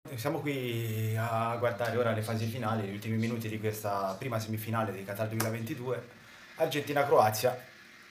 Siamo qui a guardare ora le fasi finali, gli ultimi minuti di questa prima semifinale di Qatar 2022, Argentina-Croazia.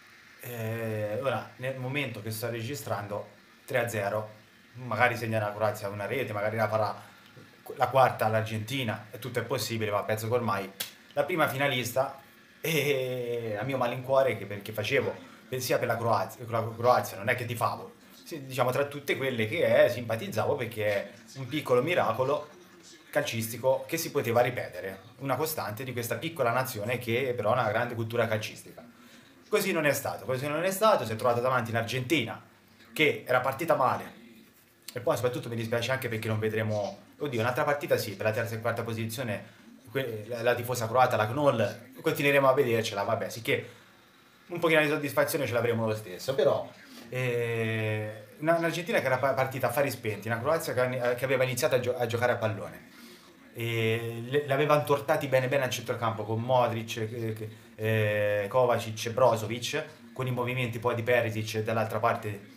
Ora, nel momento che sto registrando, 3-0, magari segna la Croazia una rete, magari la farà la quarta l'Argentina, e tutto è possibile, ma penso che ormai la prima finalista, e a mio malincuore, perché facevo sia per la Croazia, non è che tifavo, sì, diciamo tra tutte quelle che simpatizzavo perché è un piccolo miracolo calcistico che si poteva ripetere, una costante di questa piccola nazione che però ha una grande cultura calcistica. Così non è stato, si è trovato davanti in Argentina che era partita male e poi soprattutto mi dispiace anche perché non vedremo, oddio, un'altra partita sì, per la terza e quarta posizione la tifosa croata, la Knoll, continueremo a vedercela, vabbè, sicché un pochino di soddisfazione ce l'avremo lo stesso, però un'Argentina che era partita a fari spenti, una Croazia che aveva iniziato a giocare a pallone. L'aveva intortati bene bene al centrocampo con Modric, Kovacic, Brozovic, con i movimenti poi di Perisic e dall'altra parte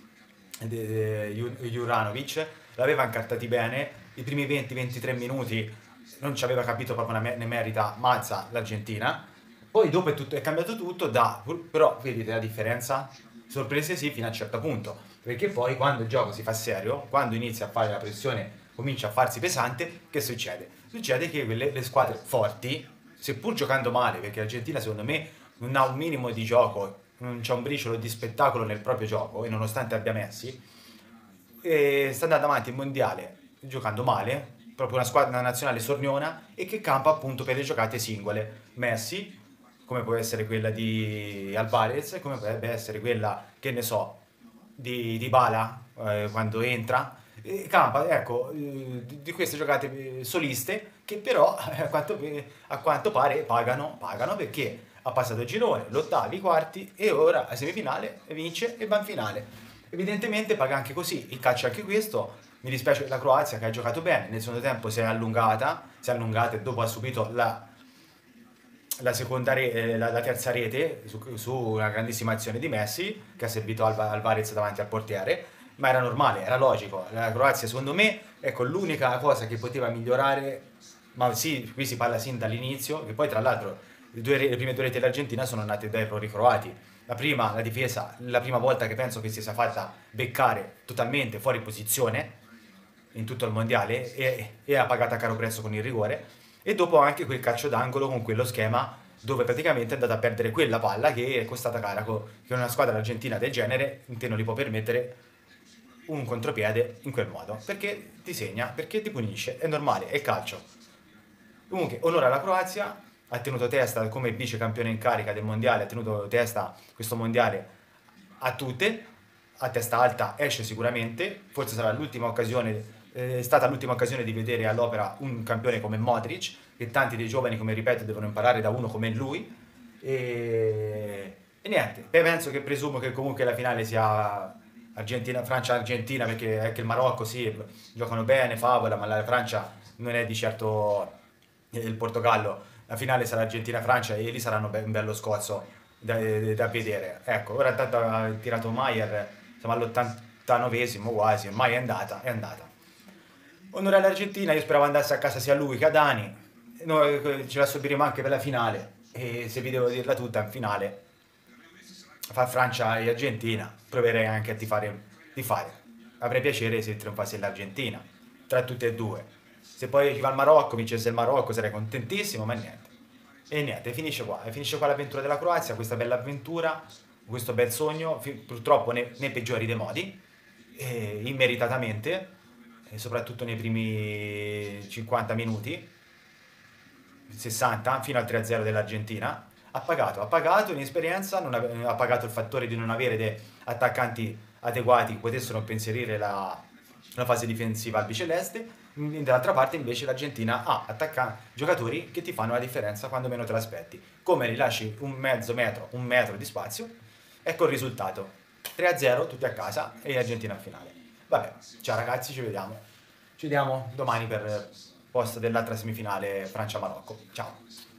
Juranovic, l'aveva incartati bene, i primi 20-23 minuti non ci aveva capito proprio ne merita Mazza l'Argentina, poi dopo è cambiato tutto, però vedete la differenza? Sorprese sì fino a un certo punto, perché poi quando il gioco si fa serio, quando inizia a fare la pressione, comincia a farsi pesante, che succede? Succede che le squadre forti, seppur giocando male, perché l'Argentina secondo me non ha un minimo di gioco, non c'è un briciolo di spettacolo nel proprio gioco, e nonostante abbia Messi, sta andando avanti il mondiale giocando male, proprio una nazionale sorniona, e che campa appunto per le giocate singole. Messi, come può essere quella di Alvarez, come potrebbe essere quella, che ne so, di Dybala quando entra, campa, ecco, di queste giocate soliste che però a quanto pare pagano perché ha passato il girone, l'ottavi, i quarti e ora a semifinale vince e va in finale. Evidentemente paga anche così, il calcio è anche questo, mi dispiace per la Croazia che ha giocato bene, nel secondo tempo si è allungata e dopo ha subito la terza rete su una grandissima azione di Messi che ha servito Alvarez davanti al portiere, ma era normale, era logico. La Croazia secondo me, ecco, l'unica cosa che poteva migliorare, ma sì, qui si parla sin dall'inizio, che poi tra l'altro le prime due reti dell'Argentina sono nate da errori croati. La prima, la difesa, la prima volta che penso che si sia fatta beccare totalmente fuori posizione in tutto il mondiale e ha pagato a caro prezzo con il rigore, e dopo anche quel calcio d'angolo con quello schema dove praticamente è andata a perdere quella palla che è costata cara, che una squadra argentina del genere in te non gli può permettere un contropiede in quel modo, perché ti segna, perché ti punisce, è normale, è calcio. Comunque, onore alla Croazia, ha tenuto testa come vice campione in carica del mondiale, ha tenuto testa questo mondiale a tutte, a testa alta esce sicuramente, forse sarà l'ultima occasione, è stata l'ultima occasione di vedere all'opera un campione come Modric, che tanti dei giovani, come ripeto, devono imparare da uno come lui, e niente, penso che presumo che comunque la finale sia Francia-Argentina, perché anche il Marocco sì, giocano bene, favola, ma la Francia non è di certo il Portogallo. La finale sarà Argentina-Francia e lì saranno un bello scosso da vedere. Ecco, ora intanto ha tirato Maier, siamo all'89esimo quasi, ormai è andata, è andata. Onore all'Argentina, io speravo andasse a casa sia lui che Adani, noi ce la subiremo anche per la finale, e se vi devo dirla tutta, in finale, fra Francia e Argentina, proverei anche a tifare. Avrei piacere se trionfasse l'Argentina, tra tutte e due. Se poi ci va il Marocco, vincesse il Marocco, sarei contentissimo, ma niente. E niente, finisce qua l'avventura della Croazia, questa bella avventura, questo bel sogno, purtroppo nei peggiori dei modi, immeritatamente, e soprattutto nei primi 50 minuti, 60, fino al 3-0 dell'Argentina. Ha pagato inesperienza, ha pagato il fattore di non avere dei attaccanti adeguati che potessero impensierire la fase difensiva albiceleste. Dall'altra parte invece l'Argentina ha giocatori che ti fanno la differenza quando meno te l'aspetti. Come rilasci un mezzo metro, un metro di spazio, ecco il risultato. 3-0, tutti a casa e l'Argentina al finale. Vabbè, ciao ragazzi, ci vediamo. Ci vediamo domani per post dell'altra semifinale Francia-Marocco. Ciao.